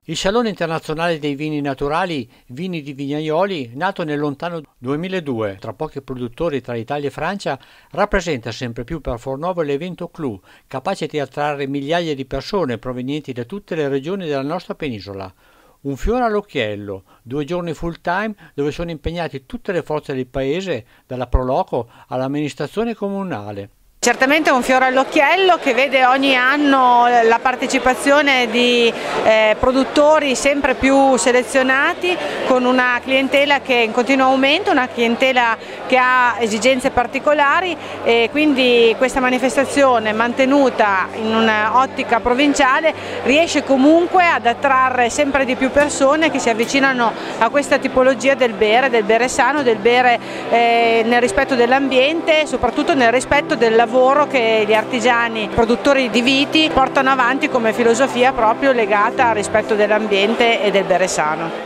Il Salone internazionale dei vini naturali, Vini di Vignaioli, nato nel lontano 2002 tra pochi produttori tra Italia e Francia, rappresenta sempre più per Fornovo l'evento clou, capace di attrarre migliaia di persone provenienti da tutte le regioni della nostra penisola. Un fiore all'occhiello, 2 giorni full time dove sono impegnate tutte le forze del paese, dalla Proloco all'amministrazione comunale. Certamente è un fiore all'occhiello che vede ogni anno la partecipazione di produttori sempre più selezionati, con una clientela che è in continuo aumento, una clientela che ha esigenze particolari, e quindi questa manifestazione, mantenuta in un'ottica provinciale, riesce comunque ad attrarre sempre di più persone che si avvicinano a questa tipologia del bere sano, del bere nel rispetto dell'ambiente e soprattutto nel rispetto del lavoro che gli artigiani produttori di viti portano avanti come filosofia proprio legata al rispetto dell'ambiente e del bere sano.